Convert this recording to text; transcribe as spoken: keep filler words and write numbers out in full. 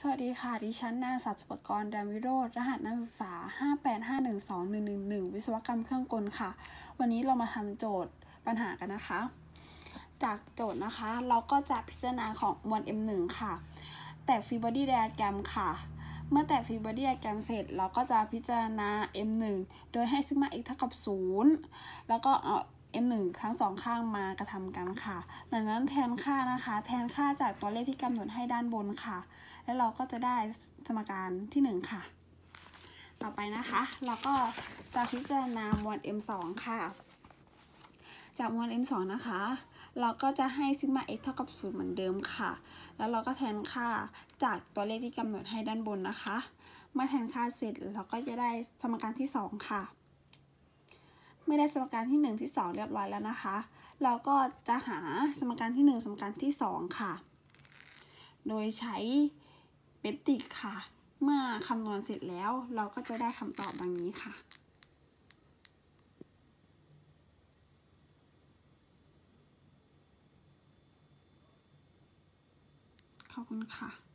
สวัสดีค่ะดิฉันนางสาวสุปกรณ์ แดนวิโรจน์ รหัสนักศึกษา ห้า แปด ห้า หนึ่ง สอง หนึ่ง หนึ่ง หนึ่ง วิศวกรรมเครื่องกลค่ะ วันนี้เรามาทำโจทย์ปัญหากันนะคะ จากโจทย์นะคะเราก็จะพิจารณาของมวล เอ็ม หนึ่ง ค่ะ แต่ฟรีบอดี้ไดอะแกรมค่ะ เมื่อแต่ฟรีบอดี้ไดอะแกรมเสร็จเราก็จะพิจารณา เอ็ม หนึ่ง โดยให้ซิกมา x เท่ากับ ศูนย์ แล้วก็เอา เอ็ม หนึ่ง ทั้งสองข้างมากระทำกันค่ะหลังนั้นแทนค่านะคะแทนค่าจากตัวเลขที่กำหนดให้ด้านบนค่ะแล้วเราก็จะได้สมการที่หนึ่งค่ะต่อไปนะคะเราก็จะพิจารณามวล เอ็ม สอง ค่ะจากมวล เอ็ม สอง นะคะเราก็จะให้ซิกมา x เท่ากับศูนย์เหมือนเดิมค่ะแล้วเราก็แทนค่าจากตัวเลขที่กำหนดให้ด้านบนนะคะเมื่อแทนค่าเสร็จเราก็จะได้สมการที่สองค่ะเมื่อได้สมการที่หนึ่งที่สองเรียบร้อยแล้วนะคะเราก็จะหาสมการที่หนึ่งสมการที่สองค่ะโดยใช้เมตริกค่ะเมื่อคำนวณเสร็จแล้วเราก็จะได้คำตอบดังนี้ค่ะขอบคุณค่ะ